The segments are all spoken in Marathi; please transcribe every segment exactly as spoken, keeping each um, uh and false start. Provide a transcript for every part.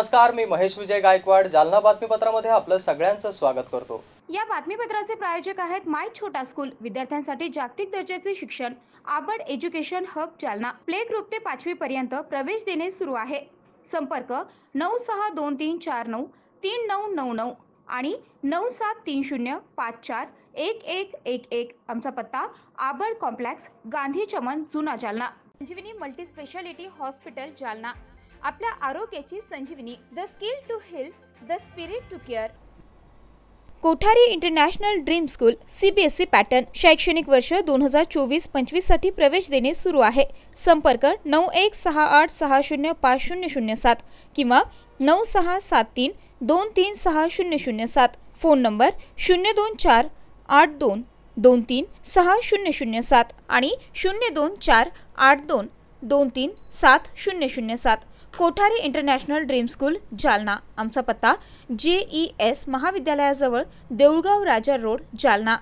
नमस्कार, मी महेश विजय गायकवाड जालना बातमीपत्रामध्ये आपलं सगळ्यांचं स्वागत करतो। या बातमीपत्राचे प्रायोजक आहेत माय छोटा स्कूल, विद्यार्थ्यांसाठी जागतिक दर्जाचे शिक्षण, Abad education hub Jalna. Play group ते पाचवी पर्यंत प्रवेश देणे सुरू आहे। संपर्क नऊ सहा दोन तीन चार नऊ तीन नऊ नऊ नऊ आणि नऊ सात तीन शून्य पाच चार एक एक एक एक। आमचा पत्ता आबड कॉम्प्लेक्स, गांधी चमन, जुना Jalna. Sanjivani multi speciality hospital Jalna, आपल्या आरोग्याची संजीवनी। The skill to heal, the spirit to care. Kothari international dream school CBSE pattern शैक्षणिक वर्ष दोन हजार चोवीस पंचवीस साठी प्रवेश देणे सुरू आहे। संपर्क नऊ एक सहा आठ सहा शून्य पाच शून्य शून्य सात किंवा नऊ सहा सात तीन दोन तीन सहा शून्य शून्य सात। फोन नंबर शून्य दोन चार आठ दोन दोन तीन सहा शून्य शून्य सात आणि शून्य दोन चार आठ दोन दोन तीन सात शून्य शून्य सात। Kothari international dream school Jalna. आमचा पत्ता जे ई एस महाविद्यालयाजवळ, Deulgaon Raja road, Jalna.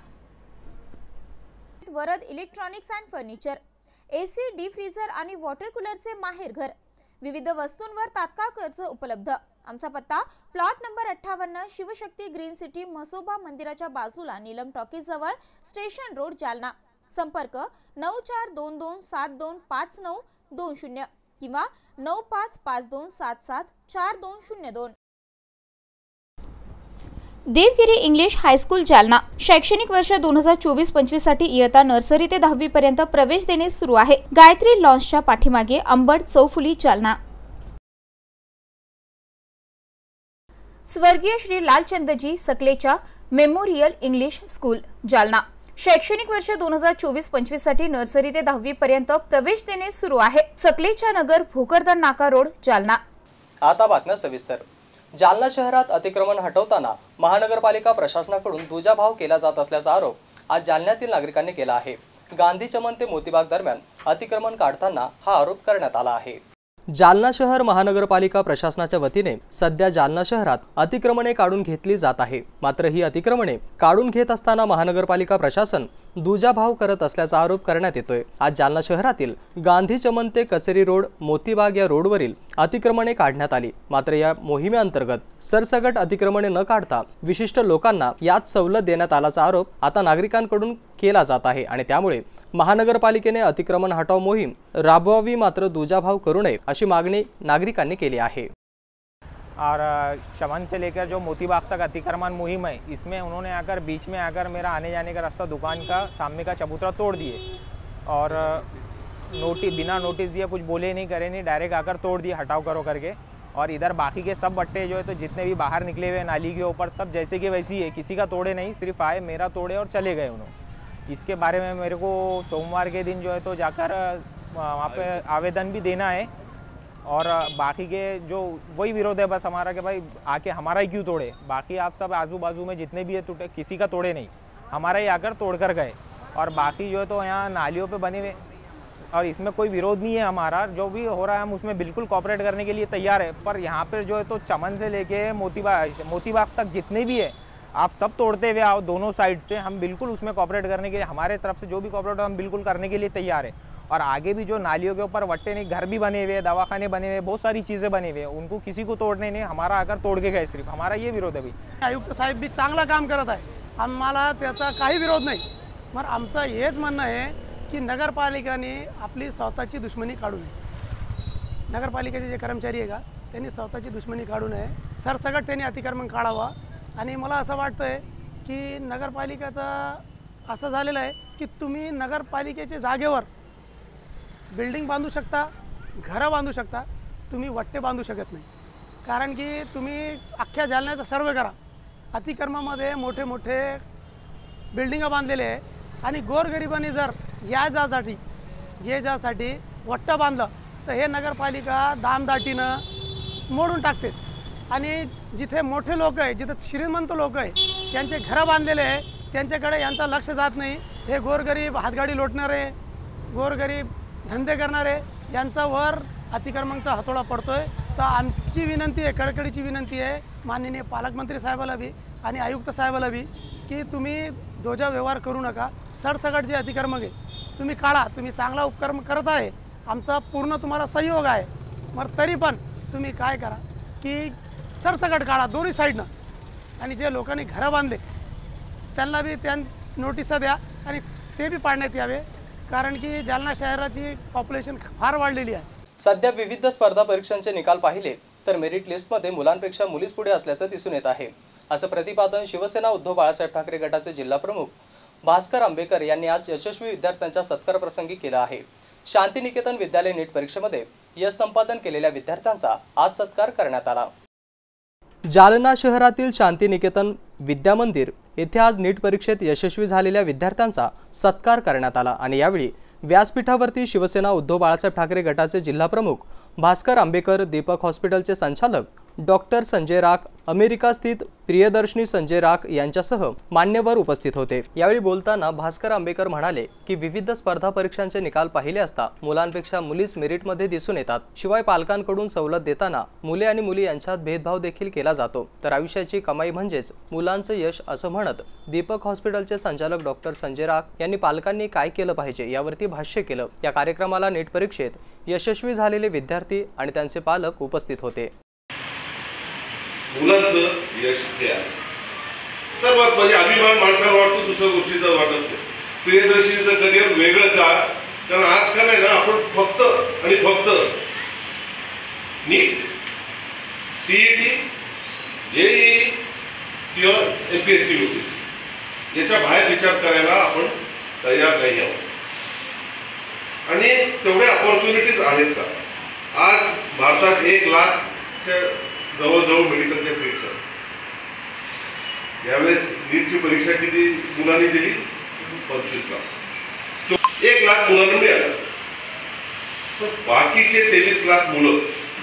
Varad electronics and furniture, AC, deep freezer आणि वॉटर कूलरचे माहेरघर। विविध वस्तूंवर तात्काळ कर्ज उपलब्ध। आमचा पत्ता प्लॉट नंबर अठ्ठावन्न, शिवशक्ती ग्रीन सिटी, मसोबा मंदिराच्या बाजूला, नीलम टॉकीज जवळ, स्टेशन रोड, जालना। संपर्क नऊ चार दोन दोन सात दोन पाच नऊ दोन शून्य किंवा नऊ पाच पाच दोन सात सात चार दोन शून्य दोन। देवगिरी इंग्लिश हायस्कूल जालना, शैक्षणिक वर्ष दोन हजार चोवीस पंचवीस साठी इयत्ता नर्सरी ते दहावी पर्यंत प्रवेश देणे सुरू आहे। गायत्री लॉन्सच्या पाठीमागे, अंबड चौफुली, जालना। स्वर्गीय Shri Lalchandji Sakalecha memorial English school Jalna, शैक्षणिक वर्ष दोन हजार चोवीस पंचवीस साठी नर्सरी ते दहावी पर्यंत प्रवेश देणे सुरू आहे। सकलेचा नगर, भोकरदन नाका रोड, जालना। आता बातम्या सविस्तर। जालना शहरात अतिक्रमण हटवताना महानगरपालिका प्रशासनाकडून दुजाभाव केला जात असल्याचा आरोप आज जालन्यातील नागरिकांनी केला आहे। गांधी चमन ते मोतीबाग दरम्यान अतिक्रमण काढताना हा आरोप करण्यात आला आहे। जालना शहर महानगरपालिका प्रशासनाच्या वतीने सध्या जालना शहरात अतिक्रमणे काढून घेतली जात आहे। मात्र ही अतिक्रमणे काढून घेत असताना महानगरपालिका प्रशासन दुजाभाव करत असल्याचा आरोप करण्यात येतोय। आज जालना शहरातील गांधी चमन ते कसेरी रोड, मोतीबाग या रोडवरील अतिक्रमणे काढण्यात आली। मात्र या मोहिमेअंतर्गत सरसकट अतिक्रमणे न काढता विशिष्ट लोकांना यात सवलत देण्यात आल्याचा आरोप आता नागरिकांकडून केला जात आहे आणि त्यामुळे महानगरपालिकेने अतिक्रमण हटाव मोहीम राबवावी, मात्र दुजाभाव करू नये अशी मागणी नागरिकांनी केली आहे। और चमन से लेकर जो मोतीबाग तक अतिक्रमण मुहिम है, इसमें उन्होंने आकर बीच में आकर मेरा आने जाने का रास्ता दुकान का सामने का चबूतरा तोड़ दिए और नोटिस बिना नोटिस दिए, कुछ बोले नहीं करे नहीं, डायरेक्ट आकर तोड़ दिए हटाओ करो करके। और इधर बाकी के सब बट्टे जो है तो जितने भी बाहर निकले हुए नाली के ऊपर सब जैसे कि वैसी है, किसी का तोड़े नहीं, सिर्फ आए मेरा तोड़े और चले गए उन्होंने। इसके बारे में मेरे को सोमवार के दिन जो है तो जाकर वहाँ पे आवेदन भी देना है और बाकी के जो वही विरोध है बस हमारा कि भाई आके हमारा ही क्यों तोड़े, बाकी आप सब आजू बाजू में जितने भी है टूटे, किसी का तोड़े नहीं, हमारा ही आकर तोड़ कर गए। और बाकी जो है तो यहाँ नालियों पे बने हुए और इसमें कोई विरोध नहीं है हमारा, जो भी हो रहा है हम उसमें बिल्कुल कॉपरेट करने के लिए तैयार है। पर यहाँ पर जो है तो चमन से लेके मोतीबाग मोतीबाग तक जितने भी है आप सब तोड़ते हुए आओ दोनों साइड से, हम बिल्कुल उसमें कॉपरेट करने के लिए, हमारे तरफ से जो भी कॉपरेट हम बिल्कुल करने के लिए तैयार है। और आगे भी जो नालियों के ऊपर वट्टे नहीं, घर भी बने हुए, दवाखाने बने हुए, बहुत सारी चीज़ें बने हुए, उनको किसी को तोड़ने नहीं, हमारा आकर तोड़ के गए, सिर्फ हमारा ये विरोध है। भी आयुक्त साहेब भी चांगलं काम करत आहे, आम्हाला त्याचा काही विरोध नाही, मग आमचं हेच म्हणणं आहे की नगरपालिकाने आपली स्वतःची दुश्मनी काढू नये। नगरपालिकेचे जे कर्मचारी आहे का त्यांनी स्वतःची दुश्मनी काढू नये, सरसकट त्यांनी अतिक्रमण काढावा। आणि मला असं वाटतंय की नगरपालिकेचं असं झालेलं आहे की तुम्ही नगरपालिकेच्या जागेवर बिल्डिंग बांधू शकता, घरं बांधू शकता, तुम्ही वट्टे बांधू शकत नाही। कारण की तुम्ही अख्ख्या जालन्याचा सर्वे करा, अतिक्रमणामध्ये मोठे मोठे बिल्डिंग बांधलेले आहे आणि गोरगरिबांनी जर या जासाठी जे जासाठी वट्टा बांधलं तर हे नगरपालिका दामदाटीनं मोडून टाकते। आणि जिथे मोठे लोक आहे, जिथे श्रीमंत लोक आहे, त्यांचे घरं बांधलेले आहे, त्यांच्याकडे यांचा लक्ष जात नाही। हे गोरगरीब हातगाडी लोटणारे, गोरगरीब धंदे करणारे यांच्यावर अतिक्रमणाचा हातोडा पडतोय। तर आमची विनंती आहे, कळकळीची विनंती आहे माननीय पालकमंत्री साहेबाला बी आणि आयुक्त साहेबाला बी की तुम्ही दोजा व्यवहार करू नका, सरसकट जे अतिक्रमण आहे तुम्ही काढा, तुम्ही चांगला उपक्रम करत आहे, आमचा पूर्ण तुम्हाला सहयोग आहे। मग तरी पण तुम्ही काय करा की सरसकट काढा दोन्ही साईडनं, आणि जे लोकांनी घरं बांधले त्यांना बी त्या नोटिसा द्या आणि ते बी पाडण्यात यावे, कारण की जालना शहराची पॉप्युलेशन फार वाढलेली आहे. सध्या विविध स्पर्धा परीक्षांचे निकाल पाहिले तर मेरिट लिस्टमध्ये मुलांपेक्षा मुलीच पुढे असल्याचं दिसून येत आहे. असं प्रतिपादन शिवसेना उद्धव बाळासाहेब ठाकरे गटाचे जिल्हा प्रमुख भास्कर आंबेकर यांनी आज यशस्वी विद्यार्थ्यांच्या सत्कार प्रसंगी केलं आहे. शांतिनिकेतन विद्यालय नीट परीक्षेमध्ये यश संपादन केलेल्या विद्यार्थ्यांचा आज सत्कार करण्यात आला. जालना शहरातील शांतिनिकेतन विद्यामंदिर येथे आज नीट परीक्षेत यशस्वी झालेल्या विद्यार्थ्यांचा सत्कार करण्यात आला आणि यावेळी व्यासपीठावरती शिवसेना उद्धव बाळासाहेब ठाकरे गटाचे जिल्हा प्रमुख भास्कर आंबेकर, दीपक हॉस्पिटलचे संचालक डॉक्टर संजय राख, अमेरिका स्थित प्रियदर्शनी संजय राख यांच्यासह मान्यवर उपस्थित होते. यावेळी बोलताना भास्कर आंबेकर म्हणाले की विविध स्पर्धा परीक्षांचे निकाल पाहिले असता मुलांपेक्षा मुलीच मेरिटमध्ये दिसून येतात. शिवाय पालकांकडून सवलत देताना मुले आणि मुली यांच्यात भेदभाव देखील केला जातो. तर आयुष्याची कमाई म्हणजेच मुलांचं यश असं म्हणत दीपक हॉस्पिटलचे संचालक डॉक्टर संजय राख यांनी पालकांनी काय केलं पाहिजे यावरती भाष्य केलं. या कार्यक्रमाला नीट परीक्षेत यशस्वी झालेले विद्यार्थी आणि त्यांचे पालक उपस्थित होते. मुलांचं यश हे आहे सर्वात म्हणजे अभिमान माणसाला वाटतो, दुसऱ्या गोष्टीचा वाटत असतो. प्रियदर्शनीचं करिअर वेगळं का? कारण आजकाल आहे ना आपण फक्त आणि फक्त नीट, सीईटी, जेईई किंवा एमपीएससी यूपीएससी याच्या बाहेर विचार करायला आपण तयार नाही आहोत. आणि तेवढ्या अपॉर्च्युनिटीज आहेत का? आज भारतात एक लाखच्या जवळजवळ मेडिकलच्या सीट्स आहेत. यावेळेस नीटची परीक्षा किती मुलांनी दिली? पंचवीस लाख. एक लाख मुलांना मिळालं. पण बाकीचे तेवीस लाख मुलं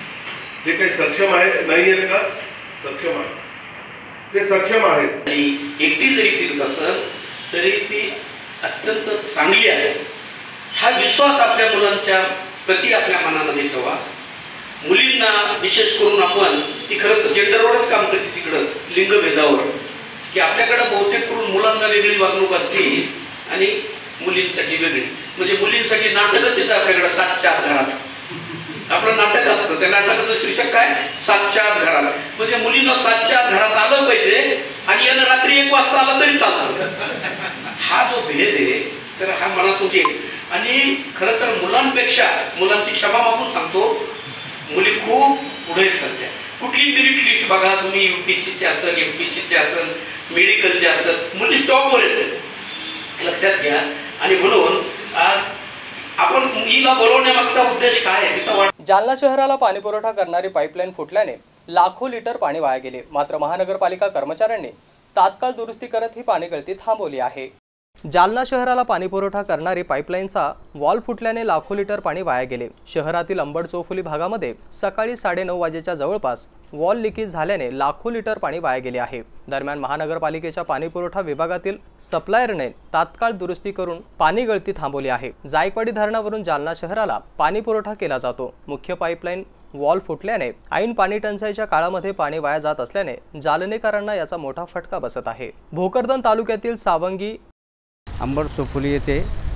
हे काही सक्षम आहे नाही आहेत का? सक्षम आहे. ते सक्षम आहेत. एकटी जरी फिरत असेल तरी ती अत्यंत चांगली आहे. हा विश्वास आपल्या मुलांच्या प्रति आपल्या मनामध्ये ठेवा. मुलींना विशेष करून आपण ती खरं तर जेंडरवरच काम करते, तिकडं लिंगभेदावर, की आपल्याकडे बहुतेक करून मुलांना वेगळी वागणूक असते आणि मुलींसाठी वेगळी. म्हणजे मुलींसाठी नाटकच येतं आपल्याकडे सातच्या आत घरात. आपलं नाटक असतं, त्या नाटकाचं शीर्षक काय? सातच्या आत घरात. म्हणजे मुलींना सातच्या आत घरात आलं पाहिजे आणि यानं रात्री एक वाजता आलं तरी चालतं. हा जो भेद आहे तर हा मनातून येईल. आणि खरं तर मुलांपेक्षा, मुलांची क्षमा मागून सांगतो, मुली खूप पुढे सध्या. कुठली मेरिट लिस्ट बघा तुम्ही, यूपीएससीचे असेल, एमपीएससीचे असेल, मेडिकलचे असेल, मुली स्टॉपवर येते, लक्षात घ्या. आणि म्हणून आज आपण मुलीला बोलवण्यामागचा उद्देश काय आहे? जालना शहराला पाणी पुरवठा करणारी पाईपलाईन फुटल्याने लाखो लिटर पाणी वाया गेले. मात्र महानगरपालिका कर्मचाऱ्यांनी तात्काळ दुरुस्ती करत ही पाणी गळती थांबवली आहे. जालना शहराला पाणी पुरवठा करणारी पाईपलाईनचा वॉल फुटल्याने लाखो लिटर पाणी वाया गेले. शहरातील अंबड चौफुली भागामध्ये सकाळी साडेनऊ वाजेच्या जवळपास वॉल लिकेज झाल्याने लाखो लिटर पाणी वाया गेले आहे. दरम्यान महानगरपालिकेच्या पाणी पुरवठा विभागातील सप्लायरने तात्काळ दुरुस्ती करून पाणी गळती थांबवली आहे. जायकवाडी धरणावरून जालना शहराला पाणी पुरवठा केला जातो. मुख्य पाईपलाईन वॉल फुटल्याने ऐन पाणी टंचाईच्या काळामध्ये पाणी वाया जात असल्याने जालनेकरांना याचा मोठा फटका बसत आहे. भोकरदन तालुक्यातील सावंगी अंबड चौफुली येथे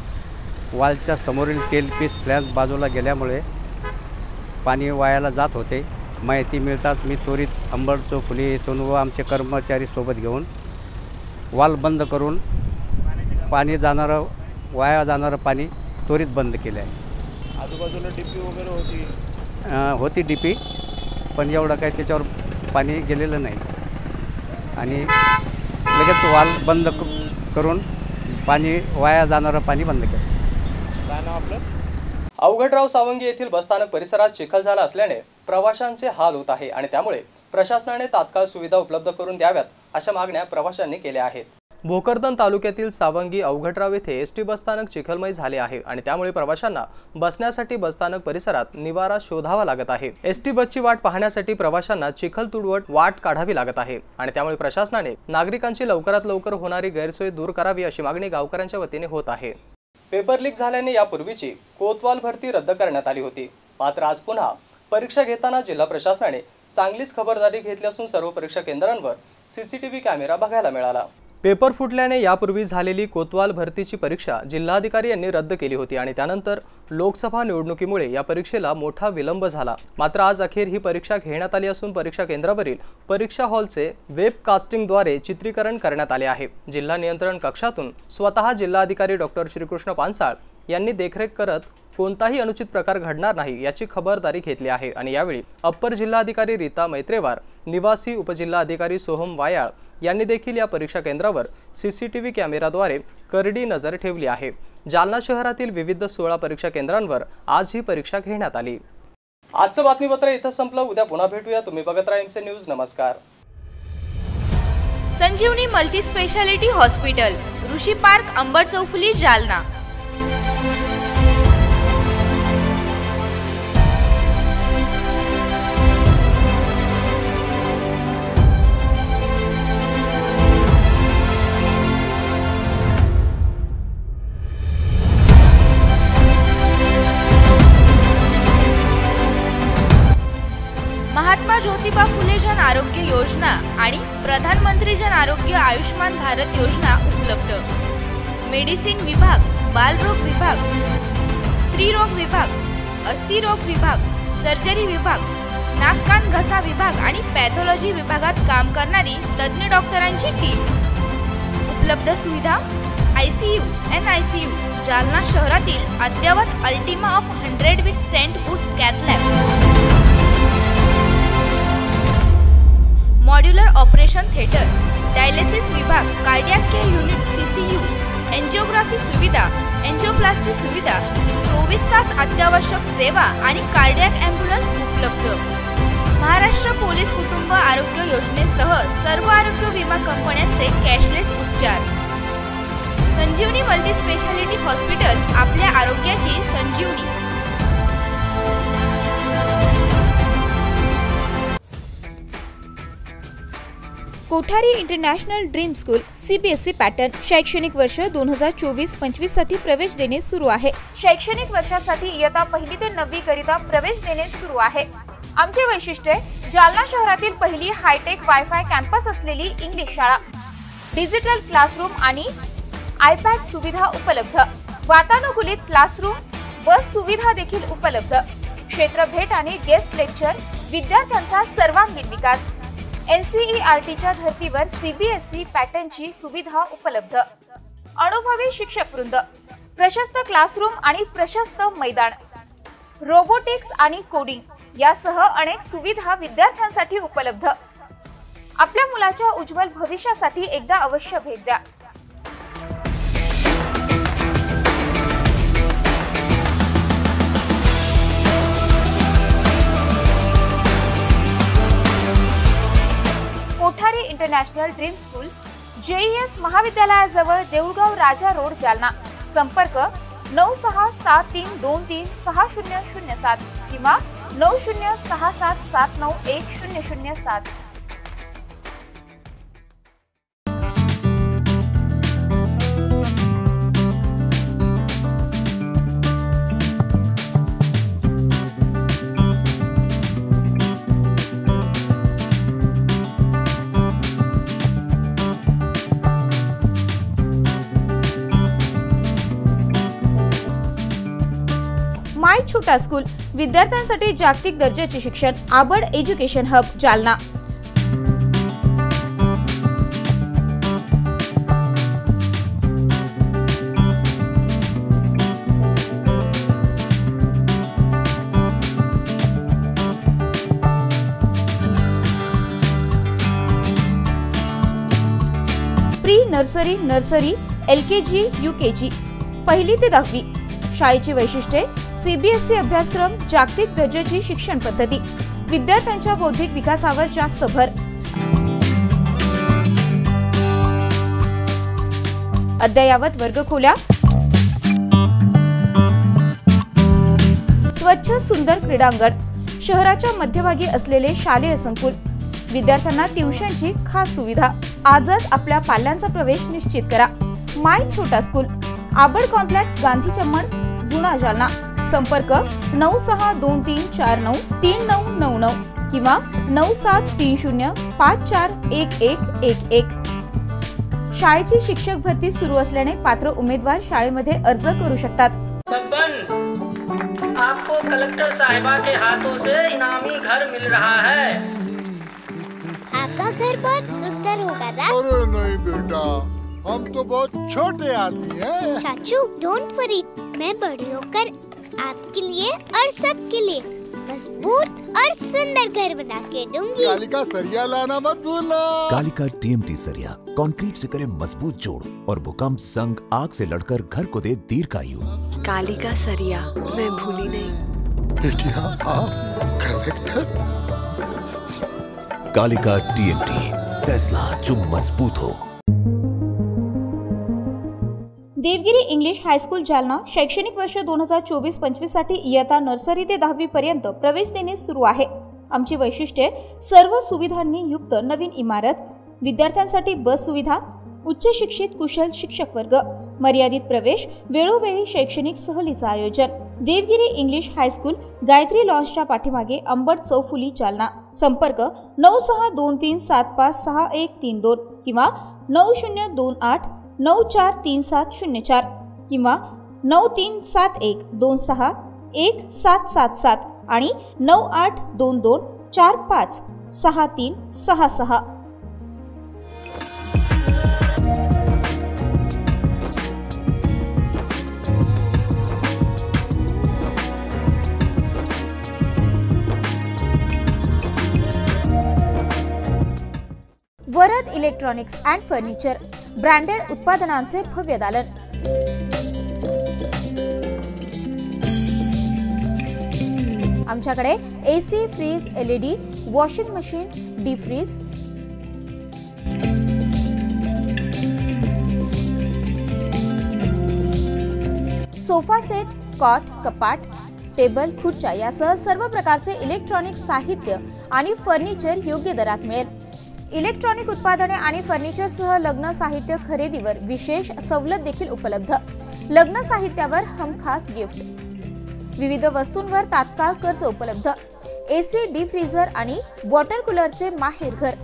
वॉलच्या समोरील टेल पीस फ्लॅश बाजूला गेल्यामुळे पाणी वायाला जात होते. माहिती मिळताच मी त्वरित अंबड चौफुली येथून व आमचे कर्मचारी सोबत घेऊन वॉल बंद करून पाणी जाणारं वाया जाणारं पाणी त्वरित बंद केलं आहे. आजूबाजूला डीपी वगैरे होती होती डीपी, पण एवढं काही त्याच्यावर पाणी गेलेलं नाही. आणि लगेच वॉल बंद करून पाणी वाया जाणारं पाणी बंद केलं. काय नाव आपलं? अवघडराव सावंगी येथील बसस्थानक परिसरात चिखल झाला असल्याने प्रवाशांचे हाल होत आहे आणि त्यामुळे प्रशासनाने तात्काळ सुविधा उपलब्ध करून द्याव्यात अशा मागण्या प्रवाशांनी केल्या आहेत. भोकरदन तालुक्यातील सावंगी अवघडराव येथे एसटी बसस्थानक चिखलमय झाले आहे आणि त्यामुळे प्रवाशांना बसण्यासाठी बसस्थानक परिसरात निवारा शोधावा लागत आहे. एसटी बसची वाट पाहण्यासाठी प्रवाशांना चिखल तुडवट वाट काढावी लागत आहे आणि त्यामुळे प्रशासनाने नागरिकांची लवकरात लवकर होणारी गैरसोय दूर करावी अशी मागणी गावकऱ्यांच्या वतीने होत आहे. पेपर लीक झाल्याने यापूर्वीची कोतवाल भरती रद्द करण्यात आली होती. मात्र आज पुन्हा परीक्षा घेताना जिल्हा प्रशासनाने चांगलीच खबरदारी घेतली असून सर्व परीक्षा केंद्रांवर सीसीटीव्ही कॅमेरा बघायला मिळाला. पेपर फुटल्याने यापूर्वी झालेली कोतवाल भरतीची परीक्षा जिल्हाधिकारी यांनी रद्द केली होती आणि त्यानंतर लोकसभा निवडणुकीमुळे या परीक्षेला मोठा विलंब झाला। मात्र आज अखेर ही परीक्षा घेण्यात आली असून परीक्षा केंद्रावरील परीक्षा हॉलचे वेबकास्टिंगद्वारे चित्रीकरण करण्यात आले आहे। जिल्हा नियंत्रण कक्षातून स्वतः जिल्हाधिकारी डॉक्टर श्रीकृष्ण पानसाळ यांनी देखरेख करत कोणताही अनुचित प्रकार घडणार नाही याची खबरदारी घेतली आहे आणि यावेळी अप्पर जिल्हाधिकारी रीता मैत्रेवार, निवासी उपजिल्हाधिकारी सोहम वायाळ यांनी देखील या परीक्षा केंद्रावर सीसीटीव्ही कॅमेराद्वारे करडी नजर ठेवली आहे। जालना शहरातील विविध सोळा परीक्षा केंद्रांवर आज ही परीक्षा घेण्यात आली। आजचं बातमीपत्र इथं संपलं। उद्या पुन्हा भेटूया। तुम्ही बघत राहा एमसी न्यूज। नमस्कार। Sanjivani multi speciality hospital, Rishi park, Ambad चौफुली, जालना। महात्मा ज्योतिबा फुले जन आरोग्य योजना आणि प्रधानमंत्री जन आरोग्य आयुष्मान भारत योजना उपलब्ध। मेडिसिन विभाग, बालरोग विभाग, स्त्रीरोग विभाग, अस्थिरोग विभाग, सर्जरी विभाग, नाक कान घसा विभाग आणि पॅथॉलॉजी विभागात काम करणारी तज्ञ डॉक्टरांची टीम। उपलब्ध सुविधा आयसीयू, एनआयसीयू, जालना शहरातील अद्ययावत ultima of hundred with stent boost cath lab, modular operation theatre, dialysis विभाग, cardiac care unit, CCU, angiography सुविधा, एंजियोप्लास्टी सुविधा, चोवीस तास अत्यावश्यक सेवा आणि कार्डियक ॲम्ब्युलन्स उपलब्ध। महाराष्ट्र पोलीस कुटुंब आरोग्य योजनेसह सर्व आरोग्य विमा कंपन्यांचे कॅशलेस उपचार। संजीवनी मल्टी स्पेशालिटी हॉस्पिटल, आपल्या आरोग्याची संजीवनी। Kothari international dream school CBSE pattern शैक्षणिक वर्ष दोन हजार चोवीस पंचवीस साठी प्रवेश देणे सुरू आहे। शैक्षणिक वर्षासाठी इयत्ता पहिली ते नववी करिता प्रवेश देणे सुरू आहे। आमचे वैशिष्ट्य जालना शहरातील पहिली हायटेक वायफाय कॅम्पस असलेली इंग्लिश शाळा, डिजिटल क्लासरूम आणि आयपॅड सुविधा उपलब्ध, वातानुकूलित क्लासरूम, बस सुविधा देखील उपलब्ध, क्षेत्र भेट आणि गेस्ट लेक्चर, विद्यार्थ्यांचा सर्वांगीण विकास। एनसीईआरटीच्या धर्तीवर सीबीएसई पॅटर्नची सुविधा उपलब्ध, अनुभवी शिक्षक वृंद, प्रशस्त क्लासरूम आणि प्रशस्त मैदान, रोबोटिक्स आणि कोडिंग यासह अनेक सुविधा विद्यार्थ्यांसाठी उपलब्ध। आपल्या मुलाच्या उज्ज्वल भविष्यासाठी एकदा अवश्य भेट द्या। Kothari international dream school, JES महाविद्यालयाजवळ, देऊळगाव राजा रोड, जालना। संपर्क नऊ सहा सात तीन दोन तीन सहा शून्य शून्य सात किंवा नऊ शून्य सहा सात सात नऊ एक शून्य शून्य सात। माय छोटा स्कूल, विद्यार्थ्यांसाठी जागतिक दर्जाचे शिक्षण, Abad education hub, Jalna. Pre nursery, nursery, LKG, UKG, पहिली ते दहावी। शाळेची वैशिष्ट्ये सीबीएसई अभ्यासक्रम, जागतिक दर्जाची शिक्षण पद्धती, विद्यार्थ्यांच्या बौद्धिक विकासावर जास्त भर, अद्ययावत वर्गखोल्या, स्वच्छ सुंदर क्रीडांगण, शहराच्या मध्यभागी असलेले शालेय संकुल, विद्यार्थ्यांना ट्युशनची खास सुविधा। आजच आपल्या पाल्यांचा प्रवेश निश्चित करा। माय छोटा स्कूल, आबड कॉम्प्लेक्स, गांधी चम्मण, जुना, जालना। संपर्क नऊ सहा दोन तीन चार नऊ तीन नऊ नऊ नऊ किंवा नऊ सात तीन शून्य पाच चार एक एक एक एक। शाळेची शिक्षक भरती सुरू असल्याने पात्र उमेदवार शाळेमध्ये अर्ज करू शकतात। आपको कलेक्टर साहिबा के हाथों से इनामी घर मिल रहा है। आपका घर बहुत सुंदर होगा ना? अरे नहीं बेटा, हम तो बहुत छोटे आदमी हैं। चाचू डोंट वरी, मैं बड़ी होकर आपके लिए और सबके लिए मजबूत और सुंदर घर बना के दूंगी। कालिका सरिया लाना मत भूलना। कालिका टीएमटी सरिया कंक्रीट से करे मजबूत जोड़ और भूकंप संग आग से लड़कर घर को दे दीर्घायु। कालिका सरिया मैं भूली नहीं। बेटिया आप कलेक्टर। कालिका टीएमटी, फैसला जो मजबूत हो। देवगिरी इंग्लिश हायस्कूल जालना शैक्षणिक वर्ष दोन हजार चोवीस पंचवीस साठी इयत्ता नर्सरी ते दहावी पर्यंत प्रवेश देणे सुरू आहे। आमची वैशिष्ट्ये सर्व सुविधांनी युक्त नवीन इमारत, विद्यार्थ्यांसाठी बस सुविधा, उच्च शिक्षित कुशल शिक्षक वर्ग, मर्यादित प्रवेश, वेळोवेळी शैक्षणिक सहलीचं आयोजन। देवगिरी इंग्लिश हायस्कूल, गायत्री लॉन्सच्या पाठीमागे, अंबड चौफुली, जालना। संपर्क नऊ सहा दोन तीन सात पाच सहा एक तीन दोन किंवा नऊ शून्य दोन आठ नऊ चार तीन सात शून्य चार किंवा नऊ तीन सात एक दोन सहा एक सात सात सात आणि नऊ आठ दोन दोन चार पाच सहा तीन सहा सहा। Varad electronics and furniture branded उत्पादनांचे भव्य दालन। आमच्याकडे AC, fridge, LED, washing machine, deep fridge, sofa set, cot, कपाट, टेबल, खुर्च्या यासह सर्व प्रकारचे इलेक्ट्रॉनिक साहित्य आणि फर्निचर योग्य दरात मिळेल। इलेक्ट्रॉनिक उत्पादने आणि फर्निचरसह लग्न साहित्य खरेदीवर विशेष सवलत देखील उपलब्ध। लग्न साहित्यावर हमखास गिफ्ट, विविध वस्तूंवर तात्काळ कर्ज उपलब्ध। एसी, डीप फ्रीजर आणि वॉटर कूलरचे माहेर घर।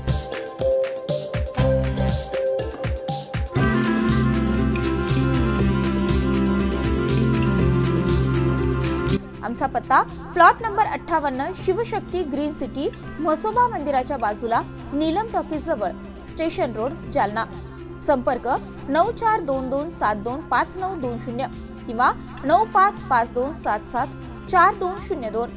आमचा पत्ता प्लॉट नंबर अठ्ठावन्न, शिवशक्ती ग्रीन सिटी, म्हसोबा मंदिराच्या बाजूला, नीलम टॉकीज जवळ, स्टेशन रोड, जालना। संपर्क नऊ चार दोन दोन सात दोन पाच नऊ दोन शून्य किंवा नऊ पाच पाच दोन सात सात चार दोन शून्य दोन।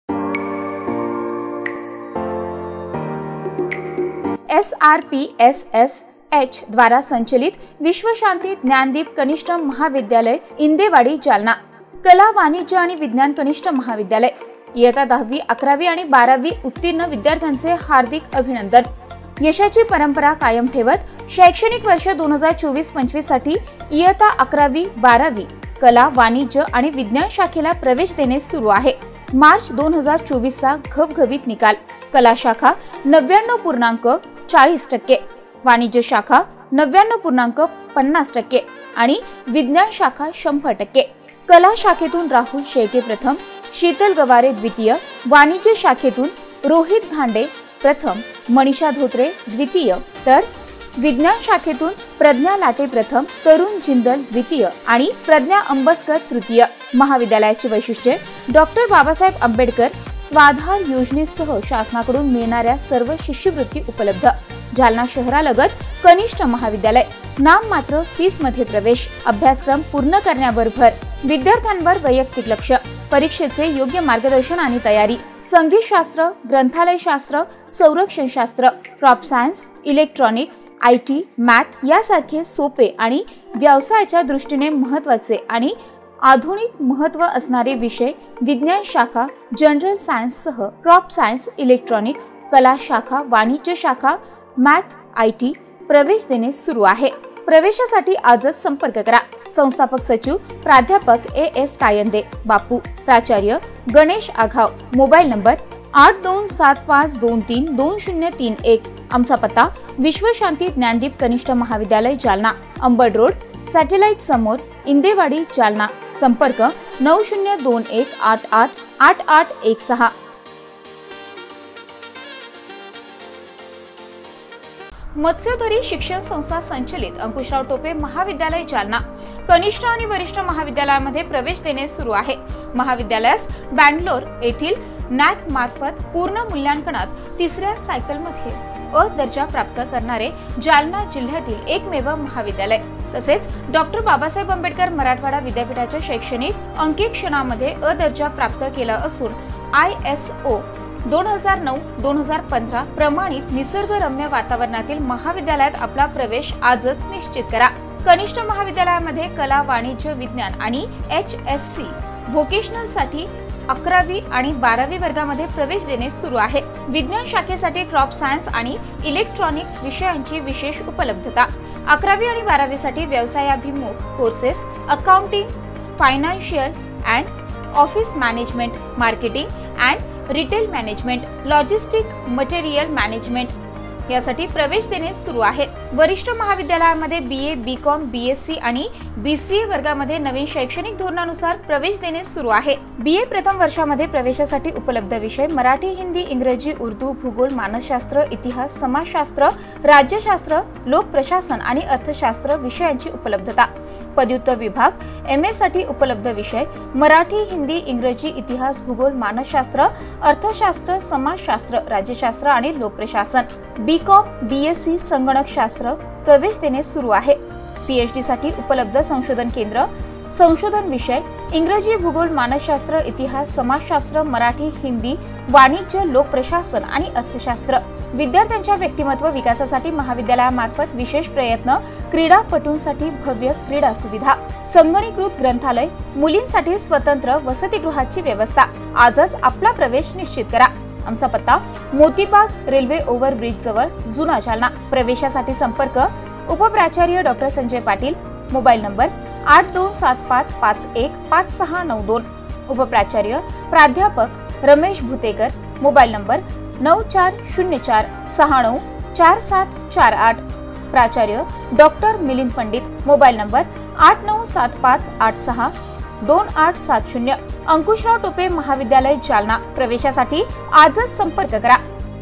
S R P S S H द्वारा संचलित विश्वशांती ज्ञानदीप कनिष्ठ महाविद्यालय, इंदेवाडी, जालना। कला, वाणिज्य आणि विज्ञान कनिष्ठ महाविद्यालय, इयत्ता दहावी, अकरावी आणि बारावी उत्तीर्ण विद्यार्थ्यांचे हार्दिक अभिनंदन। यशाची परंपरा कायम ठेवत शैक्षणिक वर्ष दोन हजार चोवीस पंचवीस साठी इयत्ता अकरावी, बारावी कला, वाणिज्य आणि विज्ञान शाखेला प्रवेश देणे सुरू आहे। मार्च दोन हजार चोवीस चा घवघवीत निकाल। कला शाखा नव्याण्णव पूर्णांक चाळीस टक्के, वाणिज्य शाखा नव्याण्णव पूर्णांक पन्नास टक्के आणि विज्ञान शाखा शंभर टक्के। कला शाखेतून राहुल शेळके प्रथम, शीतल गवारे द्वितीय, वाणिज्य शाखेतून रोहित घांडे प्रथम, मनीषा धोत्रे द्वितीय, तर विज्ञान शाखेतून प्रज्ञा लाटे प्रथम, तरुण जिंदल द्वितीय आणि प्रज्ञा अंबस्कर तृतीय। महाविद्यालयाची वैशिष्ट्ये: डॉक्टर बाबासाहेब आंबेडकर स्वाधार योजनेसह शासनाकडून मिळणाऱ्या सर्व शिष्यवृत्ती उपलब्ध। जालना शहरालगत कनिष्ठ महाविद्यालय, नाम मात्र फीस मध्ये प्रवेश, अभ्यासक्रम पूर्ण करण्यावर भर, विद्यार्थ्यांवर वैयक्तिक लक्ष, परीक्षेचे योग्य मार्गदर्शन आणि तयारी, संगीत शास्त्र, ग्रंथालय शास्त्र, संरक्षण शास्त्र, crop science, electronics, I T, math यासारखे सोपे आणि व्यवसायाच्या दृष्टीने महत्त्वाचे आणि आधुनिक महत्त्व असणारे विषय, विज्ञान शाखा, जनरल सायन्स सह क्रॉप सायन्स, इलेक्ट्रॉनिक्स, कला शाखा, वाणिज्य शाखा, मॅथ, आय टी प्रवेश देणे सुरू आहे। प्रवेशासाठी आजच संपर्क करा। संस्थापक सचिव प्राध्यापक ए एस कायंदे, बापू, प्राचार्य गणेश आघाव, मोबाईल नंबर आठ दोन सात पाच दोन तीन दोन शून्य तीन एक। आमचा पत्ता विश्वशांती ज्ञानदीप कनिष्ठ महाविद्यालय, जालना, अंबड रोड, सॅटेलाइट समोर, इंदेवाडी, जालना। संपर्क नऊ शून्य दोन एक आठ आठ आठ आठ एक सहा। मत्स्योदरी शिक्षण संस्था संचलित अंकुशराव टोपे महाविद्यालय जालना कनिष्ठ आणि वरिष्ठ महाविद्यालयामध्ये प्रवेश देणे सुरू आहे। महाविद्यालयास बँगलोर येथील नॅक मार्फत पूर्ण मूल्यांकनात तिसऱ्या सायकलमध्ये अ दर्जा प्राप्त करणारे जालना जिल्ह्यातील एकमेव महाविद्यालय तसेच डॉक्टर बाबासाहेब आंबेडकर मराठवाडा विद्यापीठाच्या शैक्षणिक अंकेक्षणामध्ये अ दर्जा प्राप्त केला असून आय एस ओ दोन हजार नऊ दोन हजार पंधरा प्रमाणित निसर्गरम्य वातावरणातील महाविद्यालयात आपला प्रवेश आजच निश्चित करा। कनिष्ठ महाविद्यालयामध्ये कला, वाणिज्य, विज्ञान आणि एच एस सी व्होकेशनल साठी अकरावी आणि बारावी वर्गामध्ये प्रवेश देणे सुरू आहे। विज्ञान शाखेसाठी क्रॉप सायन्स आणि इलेक्ट्रॉनिक्स विषयांची विशेष उपलब्धता। अकरावी आणि बारावी साठी व्यवसायाभिमुख courses accounting, financial and office management, marketing and retail management, logistic, material management यासाठी प्रवेश देणे सुरू आहे। वरिष्ठ महाविद्यालयामध्ये B A, B com, B S C आणि बी सी ए वर्गामध्ये नवीन शैक्षणिक धोरणानुसार प्रवेश देणे सुरू आहे। बी ए प्रथम वर्षामध्ये प्रवेशासाठी उपलब्ध विषय मराठी, हिंदी, इंग्रजी, उर्दू, भूगोल, मानसशास्त्र, इतिहास, समाजशास्त्र, राज्यशास्त्र, लोकप्रशासन आणि अर्थशास्त्र विषयांची उपलब्धता। पदव्युत्तर विभाग एम ए साठी उपलब्ध विषय मराठी, हिंदी, इंग्रजी, इतिहास, भूगोल, मानसशास्त्र, अर्थशास्त्र, समाजशास्त्र, राज्यशास्त्र आणि लोकप्रशासन। B com, B S C संगणकशास्त्र प्रवेश देणे सुरू आहे। पी एच डी साठी उपलब्ध संशोधन केंद्र संशोधन विषय इंग्रजी, भूगोल, मानसशास्त्र, इतिहास, समाजशास्त्र, मराठी, हिंदी, वाणिज्य, लोकप्रशासन आणि अर्थशास्त्र। विद्यार्थ्यांच्या व्यक्तिमत्व विकासासाठी महाविद्यालयामार्फत विशेष प्रयत्न, क्रीडापटूंसाठी भव्य क्रीडा सुविधा, संगणकीकृत ग्रंथालय, मुलींसाठी स्वतंत्र वसतिगृहाची व्यवस्था। आजच आपला प्रवेश निश्चित करा। आमचा पत्ता मोतीबाग रेल्वे ओव्हरब्रिज जवळ जुना जालना। प्रवेशासाठी संपर्क उपप्राचार्य doctor Sanjay Patil, mobile number आठ दोन सात पाच पाच एक पाच सहा नऊ दोन, उपप्राचार्य प्राध्यापक रमेश भुतेकर, मोबाईल नंबर नऊ चार शून्य चार सहा नऊ चार सात चार आठ, प्राचार्य doctor Milind Pandit, mobile number आठ नऊ सात पाच आठ सहा दोन आठ सात शून्य। अंकुशराव टोपे महाविद्यालय जालना। प्रवेशासाठी आजच संपर्क करा।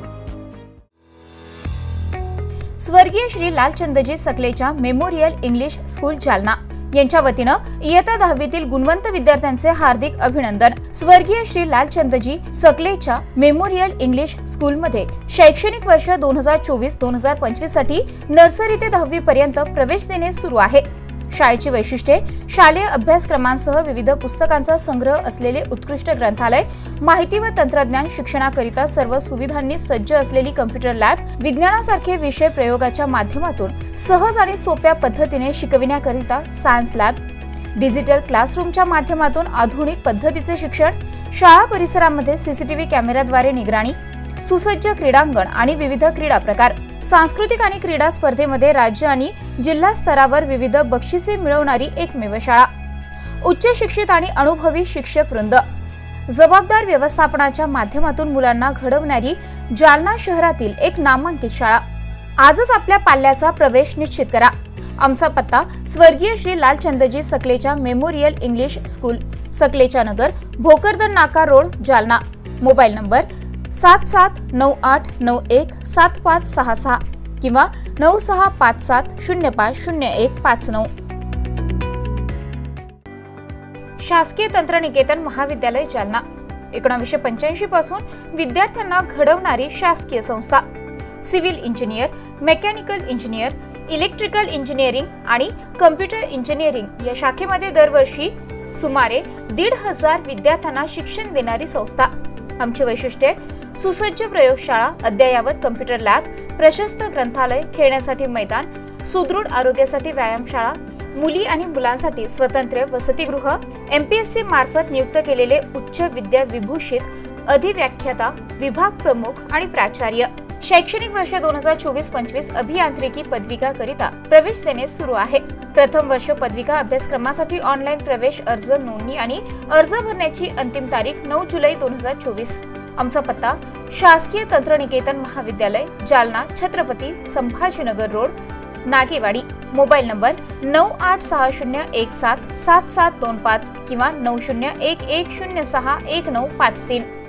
स्वर्गीय Shri Lalchandji Sakalecha memorial English school Jalna यांच्या वतीनं इयत्ता दहावीतील गुणवंत विद्यार्थ्यांचे हार्दिक अभिनंदन। स्वर्गीय श्री लालचंदजी सकलेच्या मेमोरियल इंग्लिश स्कूलमध्ये शैक्षणिक वर्ष दोन हजार चोवीस दोन हजार पंचवीस साठी नर्सरी ते दहावी पर्यंत प्रवेश देणे सुरू आहे। शाळेची वैशिष्ट्ये शालेय अभ्यासक्रमांसह विविध पुस्तकांचा संग्रह असलेले उत्कृष्ट ग्रंथालय, माहिती व तंत्रज्ञान शिक्षणाकरिता सर्व सुविधांनी सज्ज असलेली कॉम्प्युटर लॅब, विज्ञानासारखे विषय प्रयोगाच्या माध्यमातून सहज आणि सोप्या पद्धतीने शिकविण्याकरिता सायन्स लॅब, डिजिटल क्लासरूमच्या माध्यमातून आधुनिक पद्धतीचे शिक्षण, शाळा परिसरामध्ये सीसीटीव्ही कॅमेऱ्याद्वारे निगराणी, सुसज्ज क्रीडांगण आणि विविध क्रीडा प्रकार, सांस्कृतिक आणि क्रीडा स्पर्धेमध्ये राज्य आणि जिल्हा स्तरावर विविध बक्षिसे मिळवणारी एकमेव शाळा, उच्च शिक्षित आणि अनुभवी शिक्षक वृंद, जबाबदार व्यवस्थापनाच्या माध्यमातून मुलांना घडवणारी जालना शहरातील एक नामांकित शाळा। आजच आपल्या पाल्याचा प्रवेश निश्चित करा। आमचा पत्ता स्वर्गीय Shri Lalchandji Sakalecha memorial English school, Sakalecha Nagar, Bhokardan Naka road, Jalna. Mobile number सात सात नऊ आठ नऊ एक सात पाच सहा सहा किंवा नऊ सहा पाच सात शून्य पाच शून्य एक पाच नऊ। शासकीय तंत्रनिकेतन महाविद्यालय जालना एकोणीसशे पंच्याऐंशी पासून विद्यार्थ्यांना घडवणारी शासकीय संस्था। Civil engineer, mechanical engineer, electrical engineering आणि कम्प्युटर इंजिनिअरिंग या शाखेमध्ये दरवर्षी सुमारे दीड हजार विद्यार्थ्यांना शिक्षण देणारी संस्था। आमची वैशिष्ट्ये सुसज्ज प्रयोगशाळा, अद्ययावत कम्प्युटर लॅब, प्रशस्त ग्रंथालय, खेळण्यासाठी मैदान, सुदृढ आरोग्यासाठी व्यायामशाळा, मुली आणि मुलांसाठी स्वतंत्र वसतिगृह, एम पी एस सी मार्फत नियुक्त केलेले उच्च विद्या विभूषित अधिव्याख्याता, विभाग प्रमुख आणि प्राचार्य। शैक्षणिक वर्ष दोन हजार चोवीस पंचवीस अभियांत्रिकी पदविका करिता प्रवेश देणे सुरू आहे। प्रथम वर्ष पदविका अभ्यासक्रमासाठी ऑनलाईन प्रवेश अर्ज नोंदणी आणि अर्ज भरण्याची अंतिम तारीख नऊ जुलै दोन हजार चोवीस। आमचा पत्ता शासकीय तंत्रनिकेतन महाविद्यालय Jalna, Chhatrapati Sambhajinagar road, Nagewadi. Mobile number नऊ आठ सहा शून्य एक सात सात सात दोन पाच किंवा नऊ शून्य एक एक शून्य सहा एक नऊ पाच तीन।